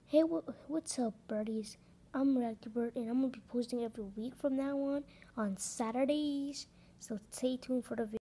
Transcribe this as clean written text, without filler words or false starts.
Hey, what's up, birdies? I'm Bird, and I'm gonna be posting every week from now on Saturdays. So stay tuned for the video.